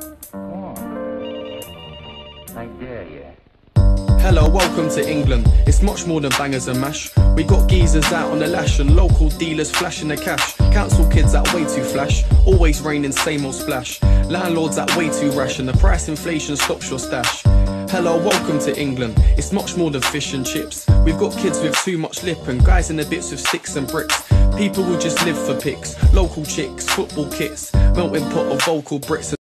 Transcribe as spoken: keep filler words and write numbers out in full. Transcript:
Come on. I dare you. Hello, welcome to England. It's much more than bangers and mash. We got geezers out on the lash and local dealers flashing the cash. Council kids that way too flash, always raining same old splash. Landlords that way too rash and the price inflation stops your stash. Hello, welcome to England. It's much more than fish and chips. We've got kids with too much lip and guys in the bits with sticks and bricks. People will just live for pics, local chicks, football kits, melting pot of vocal bricks.